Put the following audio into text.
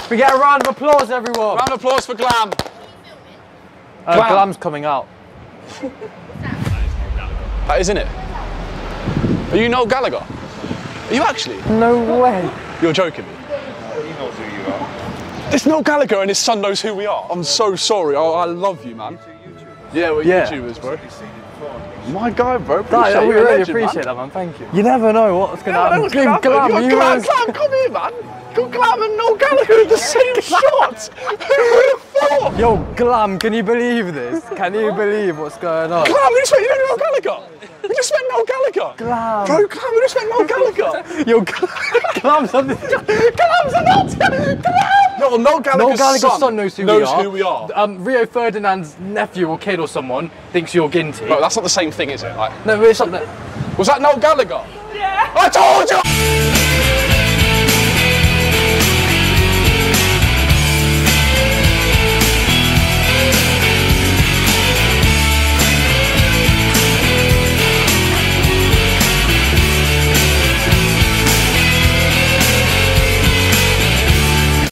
We get a round of applause, everyone. Round of applause for Glam. Glam's coming out. That isn't it. Are you Noel Gallagher? Are you actually? No way. You're joking me. He knows who you are. It's Noel Gallagher and his son knows who we are. I'm so sorry. I love you, man. Yeah, we're YouTubers, bro. My guy, bro. We really appreciate that, man. Thank you. You never know what's going to happen. Glam, come here, man. Glam and Noel Gallagher in the same shot. Who would have thought? Yo, Glam, can you believe this? Can you believe what's going on? Glam, we just met Noel Gallagher. We just met Noel Gallagher. Glam. Bro, Glam, we just met Noel Gallagher. Yo, Glam's on the... Glam's on Glam! No, Noel Gallagher's son knows who we are. Rio Ferdinand's nephew or kid or someone thinks you're Ginty. Bro, that's not the same thing, is it? Like, no, it's something. was that Noel Gallagher? Yeah. I told you!